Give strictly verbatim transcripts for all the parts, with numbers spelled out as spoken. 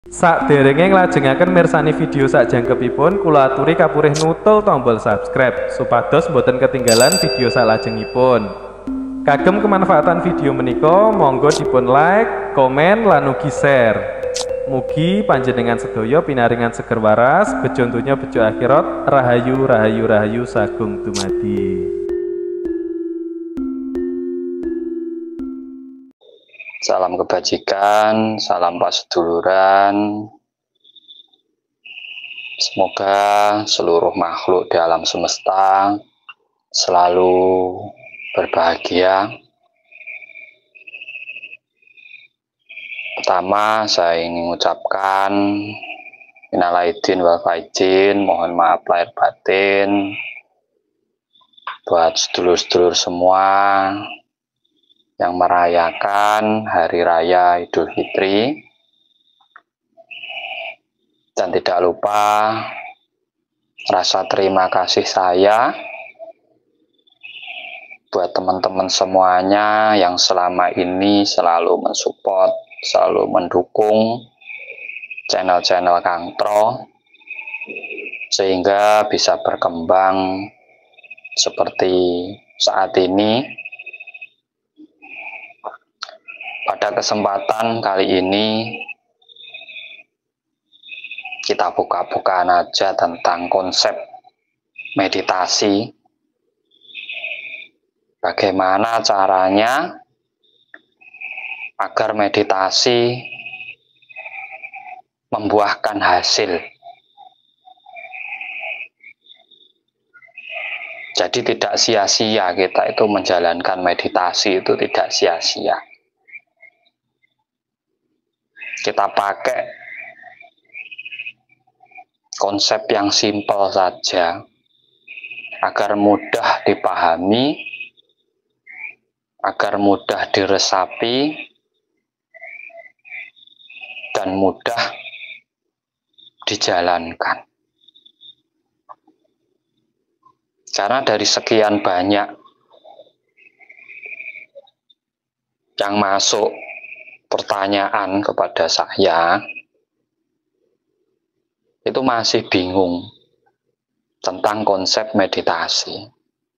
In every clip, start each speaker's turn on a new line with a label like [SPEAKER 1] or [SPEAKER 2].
[SPEAKER 1] Sakderenge nglajengaken mirsani video sakjangkepipun, kula aturi kapurih nutul tombol subscribe supados boten ketinggalan video salajengipun. Kagem kemanfaatan video menika, monggo dipun like, komen, lan ugi share. Mugi panjenengan sedaya pinaringan seger waras, bejo donya bejo akhirat, rahayu rahayu rahayu sagung dumadi.
[SPEAKER 2] Salam kebajikan, salam paseduluran. Semoga seluruh makhluk di alam semesta selalu berbahagia. Pertama, saya ingin mengucapkan minal aidin wal faizin, mohon maaf lahir batin buat sedulur-sedulur semua yang merayakan Hari Raya Idul Fitri, dan tidak lupa rasa terima kasih saya buat teman-teman semuanya yang selama ini selalu mensupport, selalu mendukung channel-channel Kang Tro sehingga bisa berkembang seperti saat ini. Pada kesempatan kali ini kita buka-bukaan aja tentang konsep meditasi. Bagaimana caranya agar meditasi membuahkan hasil. Jadi tidak sia-sia kita itu menjalankan meditasi, itu tidak sia-sia. Kita pakai konsep yang simpel saja agar mudah dipahami, agar mudah diresapi, dan mudah dijalankan. Karena dari sekian banyak yang masuk pertanyaan kepada saya, itu masih bingung tentang konsep meditasi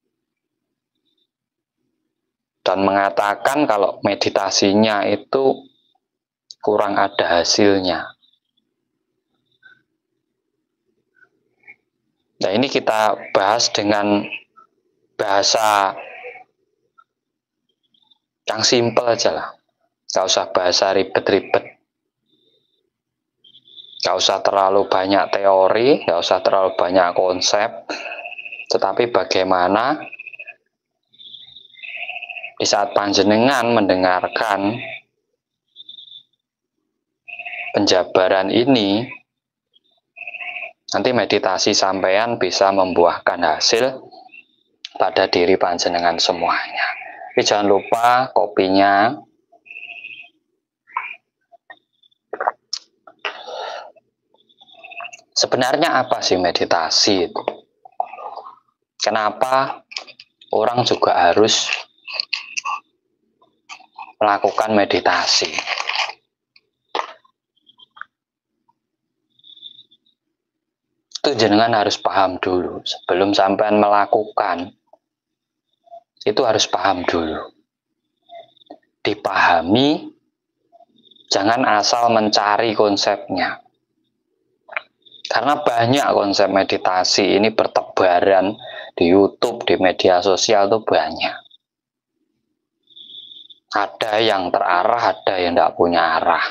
[SPEAKER 2] dan mengatakan kalau meditasinya itu kurang ada hasilnya. Nah, ini kita bahas dengan bahasa yang simpel aja lah. Gak usah bahasa ribet-ribet, gak usah terlalu banyak teori, gak usah terlalu banyak konsep, tetapi bagaimana di saat panjenengan mendengarkan penjabaran ini, nanti meditasi sampean bisa membuahkan hasil pada diri panjenengan semuanya. Tapi jangan lupa kopinya. Sebenarnya apa sih meditasi itu? Kenapa orang juga harus melakukan meditasi? Itu jenengan harus paham dulu. Sebelum sampean melakukan, itu harus paham dulu. Dipahami, jangan asal mencari konsepnya. Karena banyak konsep meditasi ini bertebaran di YouTube, di media sosial itu banyak. Ada yang terarah, ada yang tidak punya arah.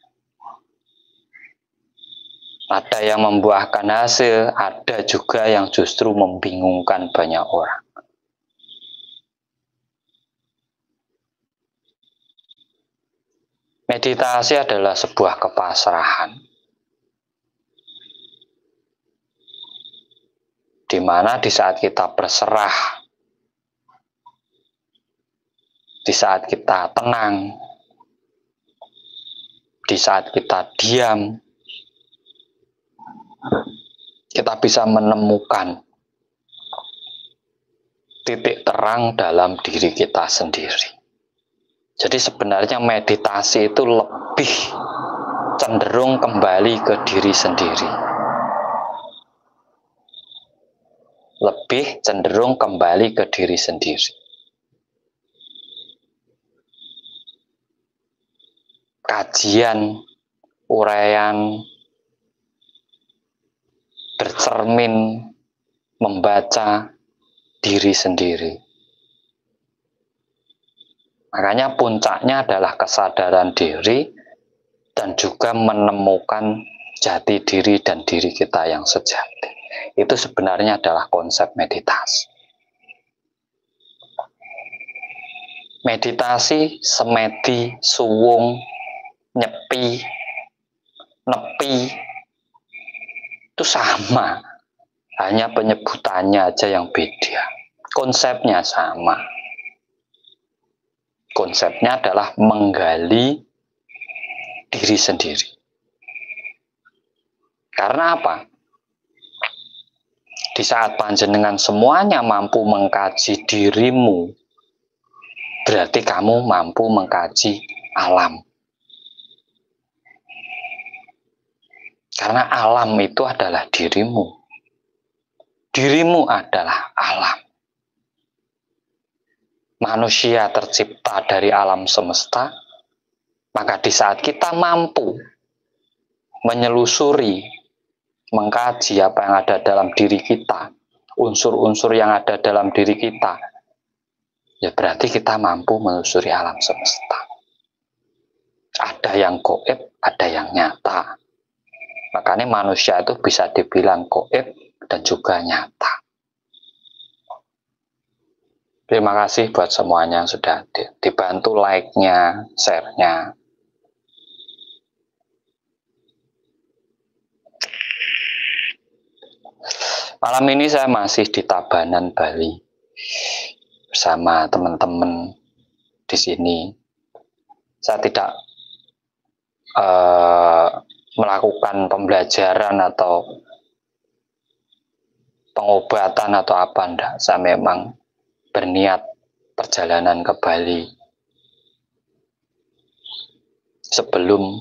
[SPEAKER 2] Ada yang membuahkan hasil, ada juga yang justru membingungkan banyak orang. Meditasi adalah sebuah kepasrahan, di mana di saat kita berserah, di saat kita tenang, di saat kita diam, kita bisa menemukan titik terang dalam diri kita sendiri. Jadi sebenarnya meditasi itu lebih cenderung kembali ke diri sendiri. Lebih cenderung kembali ke diri sendiri. Kajian, uraian, bercermin, membaca diri sendiri. Makanya puncaknya adalah kesadaran diri dan juga menemukan jati diri dan diri kita yang sejati. Itu sebenarnya adalah konsep meditasi. Meditasi, semedi, suwung, nyepi, nepi, itu sama. Hanya penyebutannya aja yang beda. Konsepnya sama. Konsepnya adalah menggali diri sendiri. Karena apa? Di saat panjenengan semuanya mampu mengkaji dirimu, berarti kamu mampu mengkaji alam. Karena alam itu adalah dirimu. Dirimu adalah alam. Manusia tercipta dari alam semesta, maka di saat kita mampu menyelusuri, mengkaji apa yang ada dalam diri kita, unsur-unsur yang ada dalam diri kita, ya berarti kita mampu menelusuri alam semesta. Ada yang gaib, ada yang nyata. Makanya manusia itu bisa dibilang gaib dan juga nyata. Terima kasih buat semuanya yang sudah dibantu like-nya, share-nya. Malam ini saya masih di Tabanan, Bali, bersama teman-teman di sini. Saya tidak uh, melakukan pembelajaran atau pengobatan atau apa, enggak. Saya memang berniat perjalanan ke Bali sebelum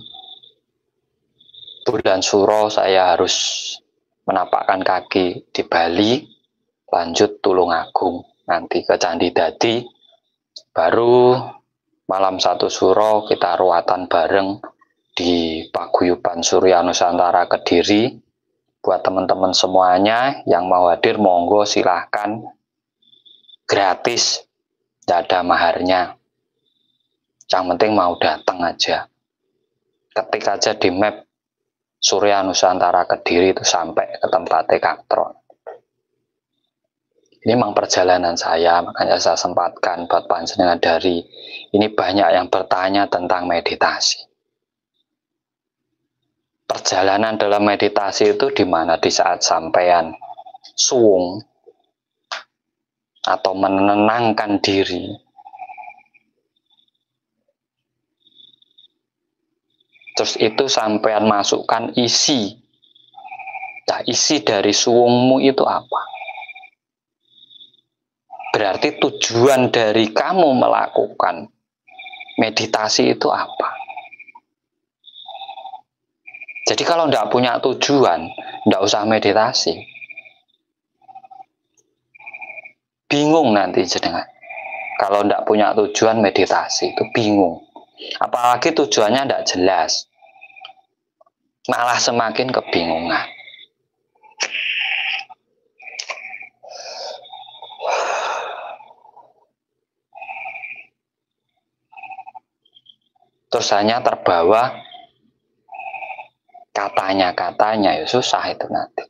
[SPEAKER 2] bulan Suro. Saya harus menapakkan kaki di Bali, lanjut Tulungagung, nanti ke Candi Dadi, baru malam satu Suro kita ruatan bareng di Paguyuban Surya Nusantara Kediri. Buat teman-teman semuanya yang mau hadir, monggo silahkan, gratis, tidak ada maharnya. Yang penting mau datang aja. Ketik aja di map Surya Nusantara Kediri itu sampai ke tempatnya Katron. Ini memang perjalanan saya, makanya saya sempatkan buat panjenengan dari ini banyak yang bertanya tentang meditasi. Perjalanan dalam meditasi itu di mana? Di saat sampean suwung atau menenangkan diri, terus itu sampean masukkan isi. Nah, isi dari suwungmu itu apa? Berarti tujuan dari kamu melakukan meditasi itu apa? Jadi kalau tidak punya tujuan, tidak usah meditasi. Bingung nanti jenengan. Kalau tidak punya tujuan meditasi itu bingung. Apalagi tujuannya tidak jelas. Malah semakin kebingungan. Terus hanya terbawa katanya-katanya, ya susah itu nanti.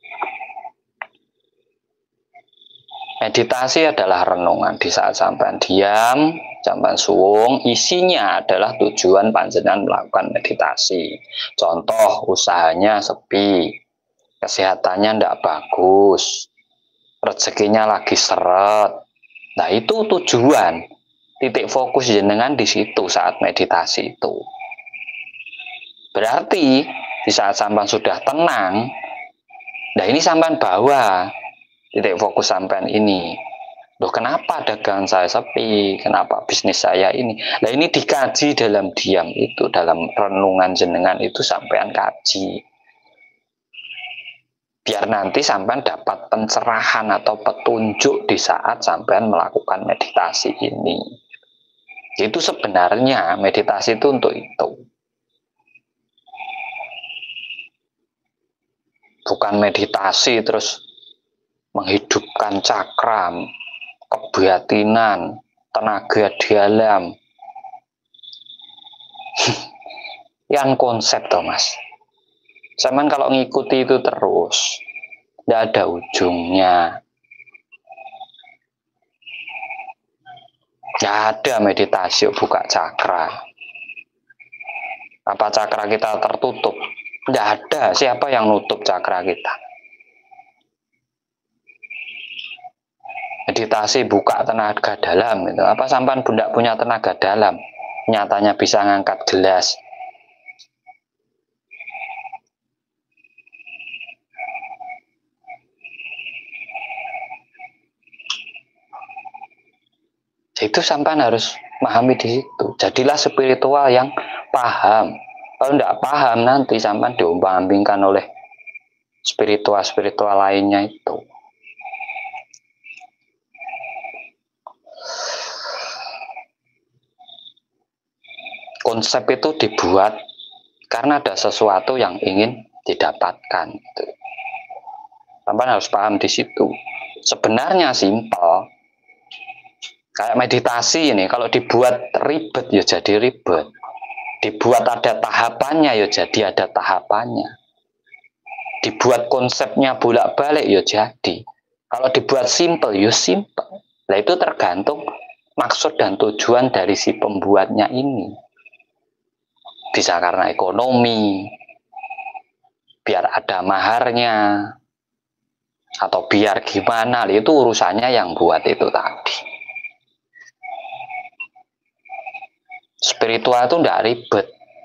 [SPEAKER 2] Meditasi adalah renungan. Di saat sampean diam, sampean suwung, isinya adalah tujuan panjenengan melakukan meditasi. Contoh, usahanya sepi, kesehatannya tidak bagus, rezekinya lagi seret. Nah, itu tujuan. Titik fokus jenengan di situ saat meditasi itu. Berarti di saat sampean sudah tenang, nah ini sampean bawa titik fokus sampean ini. Loh, kenapa dagangan saya sepi? Kenapa bisnis saya ini? Nah, ini dikaji dalam diam itu, dalam renungan jenengan itu sampean kaji. Biar nanti sampean dapat pencerahan atau petunjuk di saat sampean melakukan meditasi ini. Itu sebenarnya meditasi itu untuk itu. Bukan meditasi terus menghidupkan cakram, kebatinan, tenaga dalam. Yang konsep toh mas. Cuman kalau ngikuti itu terus, tidak ada ujungnya. Tidak ada meditasi buka cakra. Apa cakra kita tertutup? Tidak ada. Siapa yang nutup cakra kita? Meditasi buka tenaga dalam gitu. Apa sampan bunda punya tenaga dalam? Nyatanya bisa ngangkat gelas. Itu sampan harus memahami di situ. Jadilah spiritual yang paham. Kalau tidak paham nanti sampan diombang-ambingkan oleh spiritual-spiritual lainnya itu. Konsep itu dibuat karena ada sesuatu yang ingin didapatkan. Sampai harus paham di situ. Sebenarnya simpel. Kayak meditasi ini, kalau dibuat ribet ya jadi ribet. Dibuat ada tahapannya ya jadi ada tahapannya. Dibuat konsepnya bolak-balik ya jadi. Kalau dibuat simpel ya simpel. Nah itu tergantung maksud dan tujuan dari si pembuatnya ini. Bisa karena ekonomi, biar ada maharnya, atau biar gimana, itu urusannya yang buat itu tadi. Spiritual itu tidak ribet.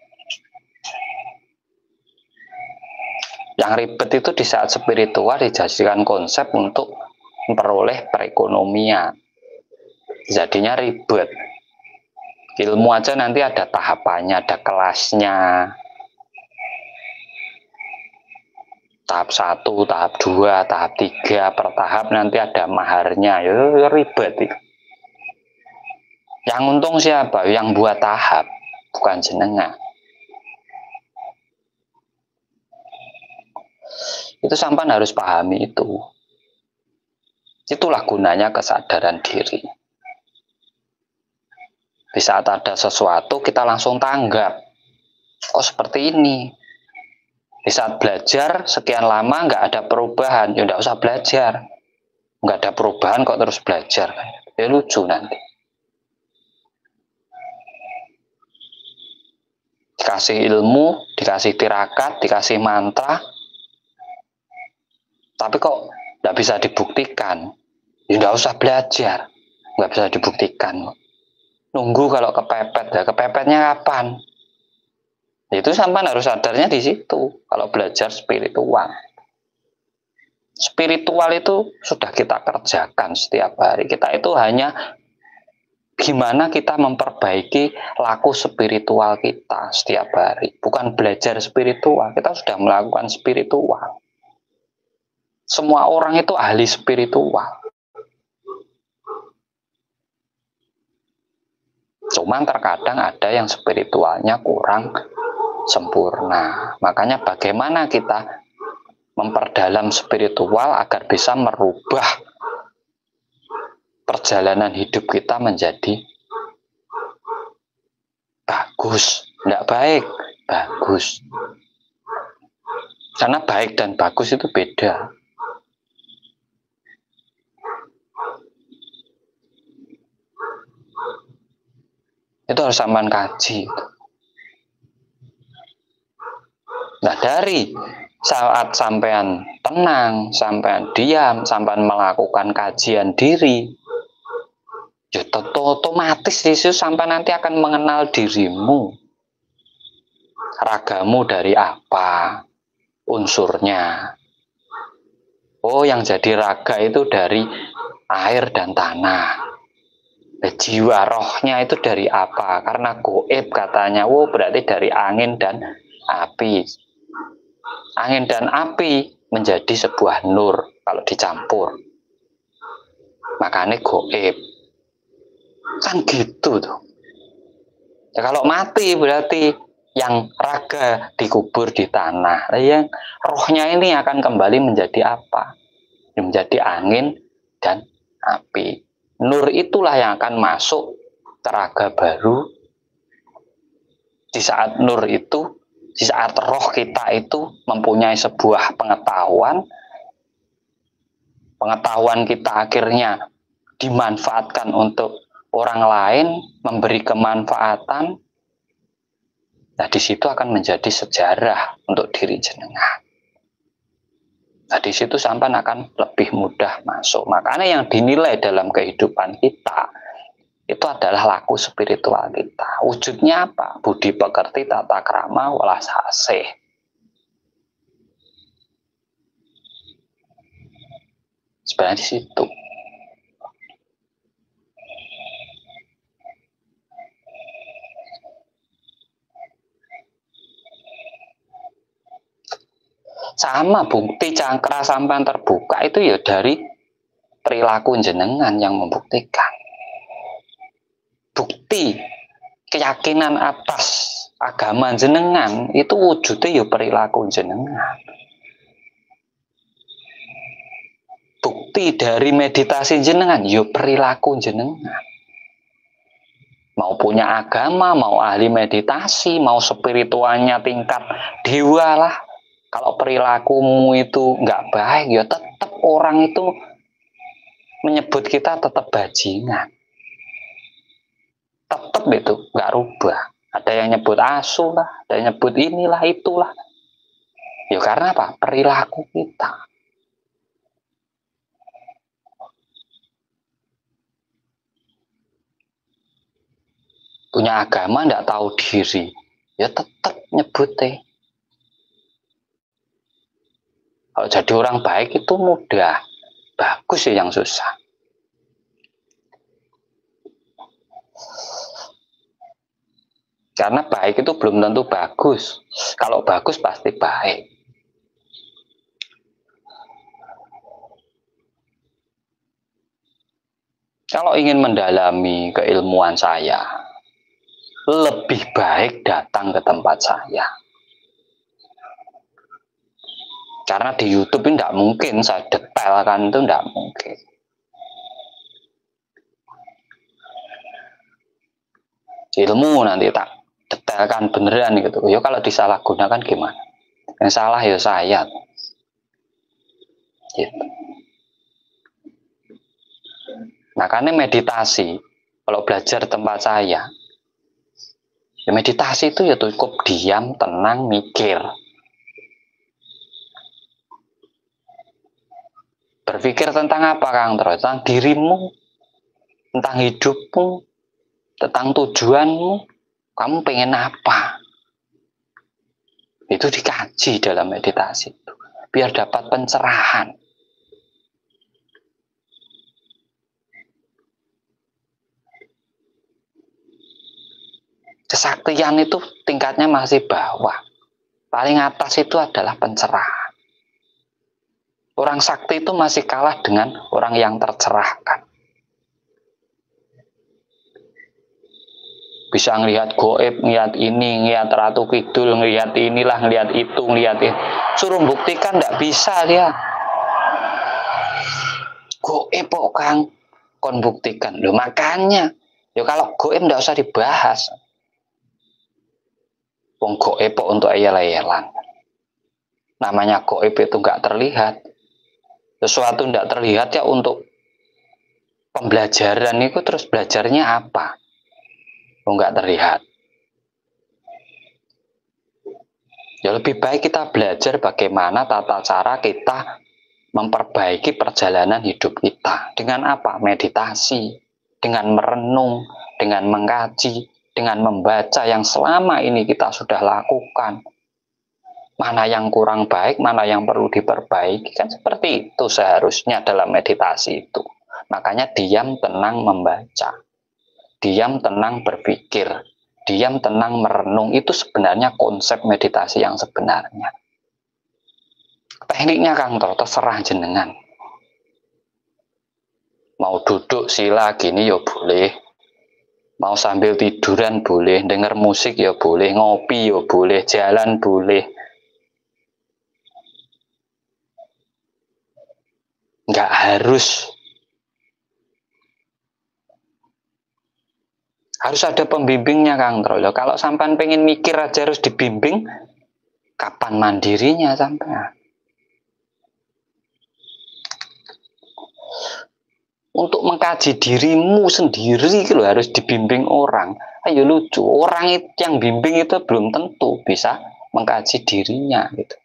[SPEAKER 2] Yang ribet itu di saat spiritual dijadikan konsep untuk memperoleh perekonomian. Jadinya ribet. Ilmu aja nanti ada tahapannya, ada kelasnya. Tahap satu, tahap dua, tahap tiga, per tahap nanti ada maharnya. Ya ribet itu. Yang untung siapa? Yang buat tahap, bukan jenengan. Itu sampan harus pahami itu. Itulah gunanya kesadaran diri. Di saat ada sesuatu kita langsung tanggap. Kok seperti ini? Di saat belajar sekian lama nggak ada perubahan, ya nggak usah belajar. Nggak ada perubahan kok terus belajar. Ya lucu nanti. Dikasih ilmu, dikasih tirakat, dikasih mantra, tapi kok nggak bisa dibuktikan. Ya nggak usah belajar, nggak bisa dibuktikan. Nunggu kalau kepepet, ya kepepetnya kapan? Itu sampai harus sadarnya di situ. Kalau belajar spiritual, spiritual itu sudah kita kerjakan setiap hari. Kita itu hanya gimana kita memperbaiki laku spiritual kita setiap hari. Bukan belajar spiritual, kita sudah melakukan spiritual. Semua orang itu ahli spiritual. Cuman terkadang ada yang spiritualnya kurang sempurna. Makanya bagaimana kita memperdalam spiritual agar bisa merubah perjalanan hidup kita menjadi bagus, tidak baik, bagus. Karena baik dan bagus itu beda. Itu harus sampean kaji. Nah dari saat sampean tenang, sampean diam, sampean melakukan kajian diri, ya otomatis itu sampai nanti akan mengenal dirimu. Ragamu dari apa? Unsurnya. Oh, yang jadi raga itu dari air dan tanah. Jiwa rohnya itu dari apa? Karena goib katanya, wow berarti dari angin dan api. Angin dan api menjadi sebuah nur kalau dicampur. Makanya goib. Kan gitu tuh. Ya, kalau mati berarti yang raga dikubur di tanah. Yang rohnya ini akan kembali menjadi apa? Menjadi angin dan api. Nur itulah yang akan masuk teraga baru. Di saat nur itu, di saat roh kita itu mempunyai sebuah pengetahuan, pengetahuan kita akhirnya dimanfaatkan untuk orang lain, memberi kemanfaatan. Nah, di situ akan menjadi sejarah untuk diri jenengan. Nah, di situ sampai akan lebih mudah masuk. Makanya yang dinilai dalam kehidupan kita itu adalah laku spiritual kita. Wujudnya apa? Budi pekerti, tata krama, welas asih. Sebenarnya di situ. Sama bukti cangkra sampai terbuka itu ya dari perilaku jenengan yang membuktikan. Bukti keyakinan atas agama jenengan itu wujudnya ya perilaku jenengan. Bukti dari meditasi jenengan ya perilaku jenengan. Mau punya agama, mau ahli meditasi, mau spiritualnya tingkat dewa lah. Kalau perilakumu itu nggak baik, ya tetap orang itu menyebut kita tetap bajingan. Tetap itu nggak rubah. Ada yang nyebut asu lah, ada yang nyebut inilah itulah. Ya karena apa? Perilaku kita. Punya agama nggak tahu diri, ya tetap nyebutnya. Kalau jadi orang baik itu mudah, bagus sih yang susah. Karena baik itu belum tentu bagus. Kalau bagus pasti baik. Kalau ingin mendalami keilmuan saya, lebih baik datang ke tempat saya. Karena di YouTube ini tidak mungkin saya detailkan, itu tidak mungkin. Ilmu nanti tak detailkan beneran gitu. Ya kalau disalahgunakan gimana? Yang salah ya saya. Gitu. Makanya meditasi, kalau belajar tempat saya, ya meditasi itu ya cukup diam, tenang, mikir. Berpikir tentang apa, Kang Troy? Tentang dirimu, tentang hidupmu, tentang tujuanmu, kamu pengen apa? Itu dikaji dalam meditasi itu, biar dapat pencerahan. Kesaktian itu tingkatnya masih bawah. Paling atas itu adalah pencerahan. Orang sakti itu masih kalah dengan orang yang tercerahkan. Bisa ngelihat goib, ngelihat ini, ngelihat Ratu Kidul, ngelihat inilah, ngelihat itu, ngelihat ini. Suruh buktikan tidak bisa dia. Goib kok Kang, kon buktikan. Loh makanya, ya kalau goib tidak usah dibahas. Wong goib untuk ayel-ayelan. Namanya goib itu nggak terlihat. Sesuatu tidak terlihat ya untuk pembelajaran itu, terus belajarnya apa? Oh, nggak terlihat. Ya lebih baik kita belajar bagaimana tata cara kita memperbaiki perjalanan hidup kita. Dengan apa? Meditasi, dengan merenung, dengan mengkaji, dengan membaca yang selama ini kita sudah lakukan. Mana yang kurang baik, mana yang perlu diperbaiki. Kan seperti itu seharusnya dalam meditasi itu. Makanya diam tenang membaca, diam tenang berpikir, diam tenang merenung, itu sebenarnya konsep meditasi yang sebenarnya. Tekniknya Kang Tro terserah jenengan. Mau duduk sila gini ya boleh, mau sambil tiduran boleh, denger musik ya boleh, ngopi ya boleh, jalan boleh. Nggak harus. Harus ada pembimbingnya Kang Tro. Kalau sampean pengen mikir aja harus dibimbing, kapan mandirinya sampean? Untuk mengkaji dirimu sendiri gitu harus dibimbing orang. Ayo lucu, orang itu yang bimbing itu belum tentu bisa mengkaji dirinya gitu.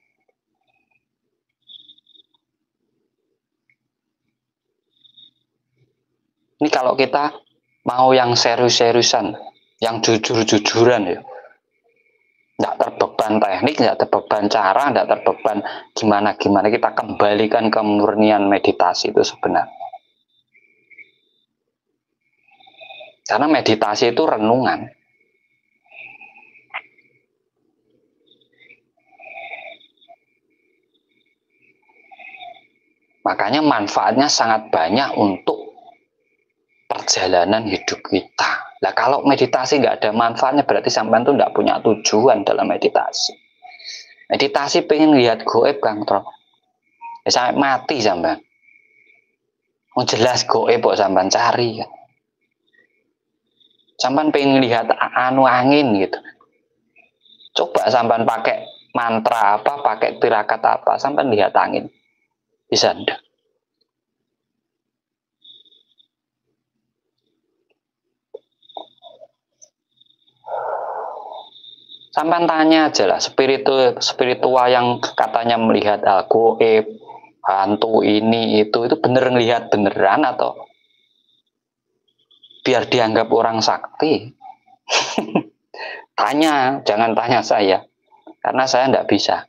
[SPEAKER 2] Ini kalau kita mau yang serius-seriusan, yang jujur-jujuran ya, nggak terbeban teknik, nggak terbeban cara, nggak terbeban gimana-gimana, kita kembalikan ke murnian meditasi itu sebenarnya. Karena meditasi itu renungan. Makanya manfaatnya sangat banyak untuk perjalanan hidup kita. Nah kalau meditasi nggak ada manfaatnya, berarti sampean tuh nggak punya tujuan dalam meditasi. Meditasi pengen lihat goib Kang Tro, ya, sampai mati sampean. Mau jelas goib kok sampean cari kan. Sampean pengen lihat anu angin gitu. Coba sampean pakai mantra apa, pakai tirakat apa, sampean lihat angin. Bisa enggak? Sampai tanya aja lah, spiritual, spiritual yang katanya melihat ah, goib, hantu ini itu, itu bener ngelihat beneran atau biar dianggap orang sakti? Tanya, jangan tanya saya, karena saya enggak bisa.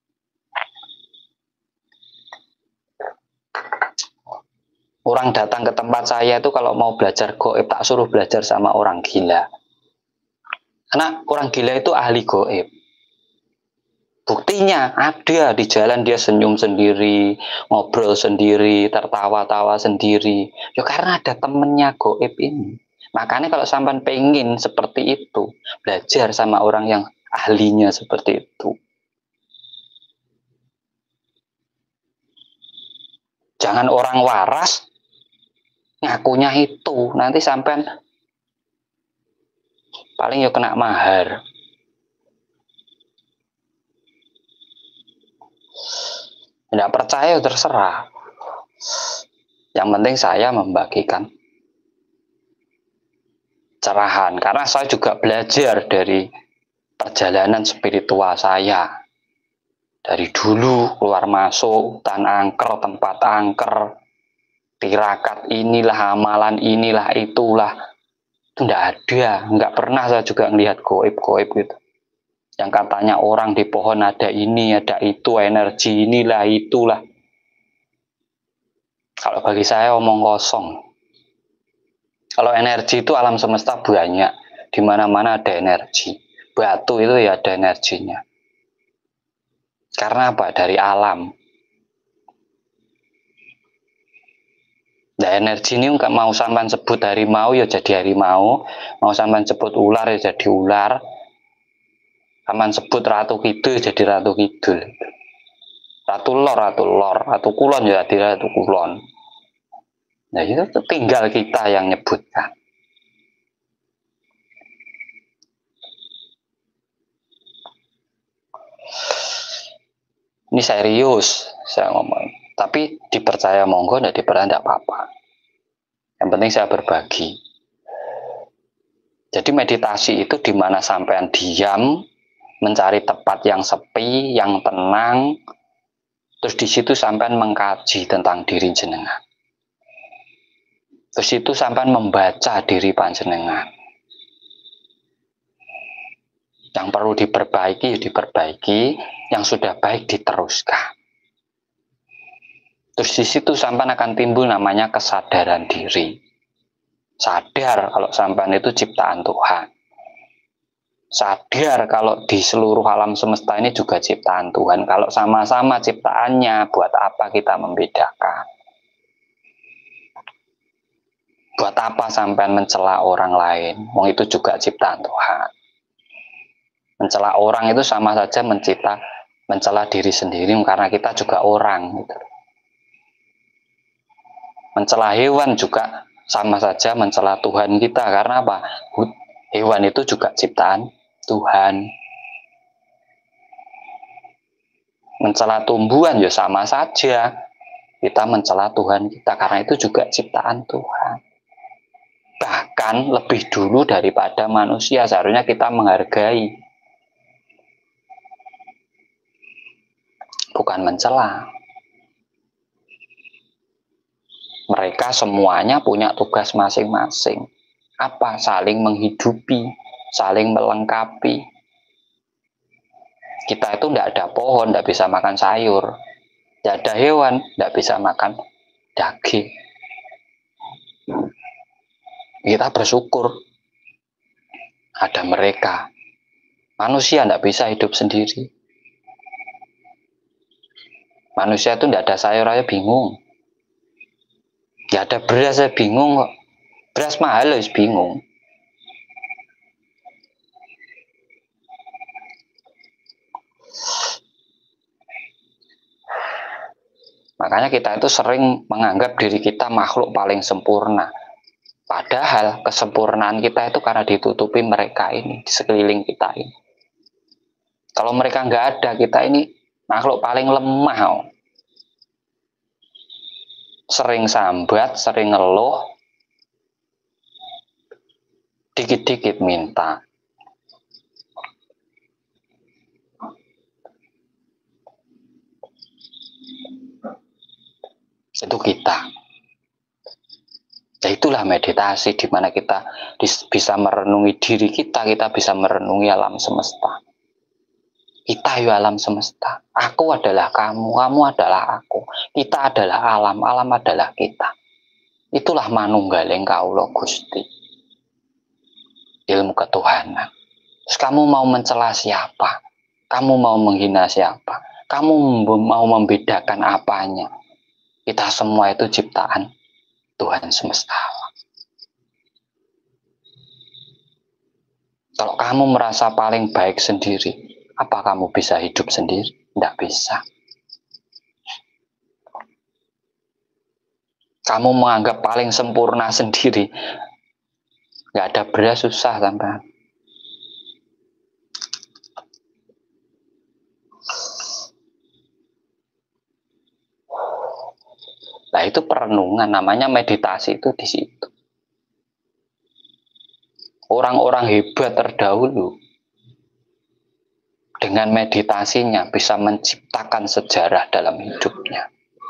[SPEAKER 2] Orang datang ke tempat saya itu kalau mau belajar goib, tak suruh belajar sama orang gila. Karena orang gila itu ahli goib. Buktinya ada di jalan dia senyum sendiri, ngobrol sendiri, tertawa-tawa sendiri. Ya karena ada temennya goib ini. Makanya kalau sampean pengen seperti itu, belajar sama orang yang ahlinya seperti itu. Jangan orang waras ngakunya itu, nanti sampean paling ya kena mahar. Tidak percaya terserah. Yang penting saya membagikan cerahan, karena saya juga belajar dari perjalanan spiritual saya. Dari dulu keluar masuk hutan angker, tempat angker, tirakat inilah, amalan inilah, itulah. Itu tidak ada, nggak pernah saya juga melihat goib-goib gitu. Yang katanya orang di pohon ada ini, ada itu, energi inilah, itulah. Kalau bagi saya omong kosong. Kalau energi itu alam semesta banyak, di mana-mana ada energi. Batu itu ya ada energinya. Karena apa? Dari alam. Nah, energi ini nggak mau sampean sebut harimau ya jadi harimau, mau sampean sebut ular ya jadi ular, sampean sebut ratu kidul jadi ratu kidul, ratu lor ratu lor, ratu kulon ya jadi ratu kulon. Nah itu tinggal kita yang nyebutkan. Ini serius saya ngomong. Tapi dipercaya monggo, tidak dipercaya tidak apa-apa. Yang penting saya berbagi. Jadi meditasi itu dimana sampean diam, mencari tempat yang sepi, yang tenang, terus di situ sampean mengkaji tentang diri jenengan. Terus itu sampean membaca diri panjenengan. Yang perlu diperbaiki, diperbaiki. Yang sudah baik diteruskan. Terus di situ sampean akan timbul namanya kesadaran diri. Sadar kalau sampean itu ciptaan Tuhan. Sadar kalau di seluruh alam semesta ini juga ciptaan Tuhan. Kalau sama-sama ciptaannya, buat apa kita membedakan? Buat apa sampean mencela orang lain? Wong itu juga ciptaan Tuhan. Mencela orang itu sama saja mencipta, mencela diri sendiri karena kita juga orang. Gitu. Mencela hewan juga sama saja mencela Tuhan kita. Karena apa? Hewan itu juga ciptaan Tuhan. Mencela tumbuhan ya sama saja kita mencela Tuhan kita, karena itu juga ciptaan Tuhan. Bahkan lebih dulu daripada manusia, seharusnya kita menghargai, bukan mencela. Mereka semuanya punya tugas masing-masing. Apa? Saling menghidupi, saling melengkapi. Kita itu tidak ada pohon, tidak bisa makan sayur. Tidak ada hewan, tidak bisa makan daging. Kita bersyukur ada mereka. Manusia tidak bisa hidup sendiri. Manusia itu tidak ada sayur aja bingung. Tidak ada beras aja bingung kok. Beras mahal harus bingung. Makanya kita itu sering menganggap diri kita makhluk paling sempurna. Padahal kesempurnaan kita itu karena ditutupi mereka ini, di sekeliling kita ini. Kalau mereka nggak ada, kita ini makhluk paling lemah. Sering sambat, sering ngeluh, dikit-dikit minta. Itu kita. Ya itulah meditasi, di mana kita bisa merenungi diri kita, kita bisa merenungi alam semesta. Kita ya alam semesta. Aku adalah kamu, kamu adalah aku. Kita adalah alam, alam adalah kita. Itulah manunggaling kaula Gusti. Ilmu ketuhanan. Terus kamu mau mencela siapa? Kamu mau menghina siapa? Kamu mau membedakan apanya? Kita semua itu ciptaan Tuhan semesta alam. Kalau kamu merasa paling baik sendiri, apa kamu bisa hidup sendiri? Tidak bisa. Kamu menganggap paling sempurna sendiri, nggak ada beras susah sampai. Nah itu perenungan, namanya meditasi itu di situ. Orang-orang hebat terdahulu dengan meditasinya bisa menciptakan sejarah dalam hidupnya.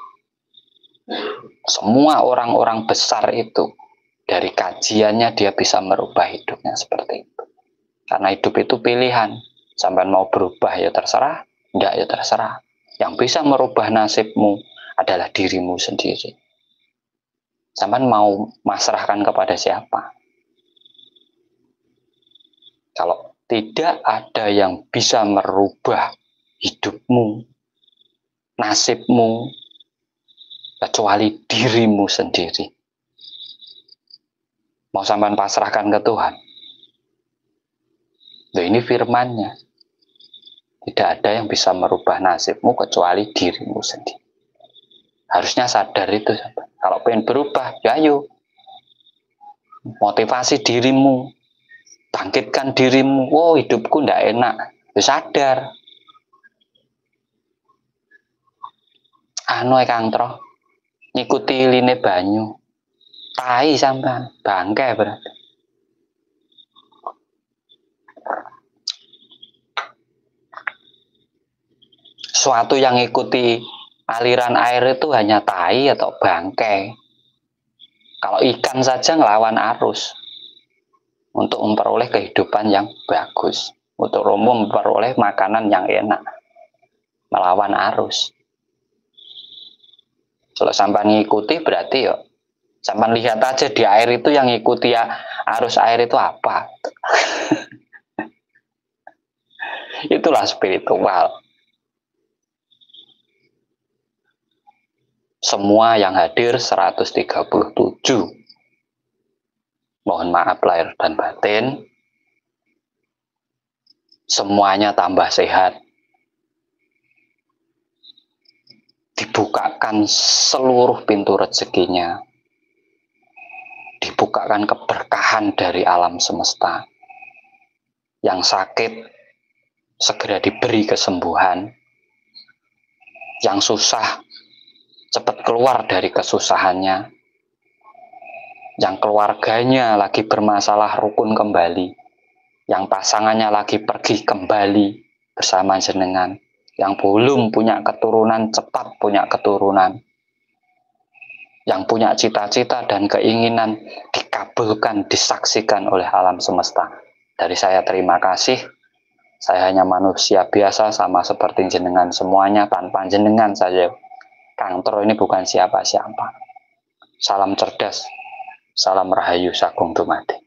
[SPEAKER 2] Semua orang-orang besar itu dari kajiannya dia bisa merubah hidupnya seperti itu. Karena hidup itu pilihan. Sampai mau berubah ya terserah, enggak ya terserah. Yang bisa merubah nasibmu adalah dirimu sendiri. Sampai mau masrahkan kepada siapa? Kalau tidak ada yang bisa merubah hidupmu, nasibmu, kecuali dirimu sendiri. Mau sampean pasrahkan ke Tuhan. Nah, ini firman-Nya. Tidak ada yang bisa merubah nasibmu kecuali dirimu sendiri. Harusnya sadar itu. Kalau pengen berubah, ya ayo. Motivasi dirimu. Bangkitkan dirimu. Wow, hidupku ndak enak. Ya sadar. Anu e Kang Tro, ngikuti line banyu. Tai sampean, bangke berarti. Suatu yang ikuti aliran air itu hanya tai atau bangkai. Kalau ikan saja ngelawan arus untuk memperoleh kehidupan yang bagus, untuk umum memperoleh makanan yang enak, melawan arus. Kalau sampai ngikuti berarti ya sampai lihat aja di air itu yang ngikuti ya arus air itu apa. Itulah spiritual. Semua yang hadir seratus tiga puluh tujuh. Mohon maaf lahir dan batin. Semuanya tambah sehat. Dibukakan seluruh pintu rezekinya. Dibukakan keberkahan dari alam semesta. Yang sakit segera diberi kesembuhan. Yang susah cepat keluar dari kesusahannya. Yang keluarganya lagi bermasalah rukun kembali. Yang pasangannya lagi pergi kembali bersama jenengan. Yang belum punya keturunan cepat punya keturunan. Yang punya cita-cita dan keinginan dikabulkan, disaksikan oleh alam semesta. Dari saya terima kasih. Saya hanya manusia biasa sama seperti jenengan semuanya. Tanpa jenengan saja Kang Tro ini bukan siapa-siapa. Salam cerdas, salam rahayu sagung dumadi.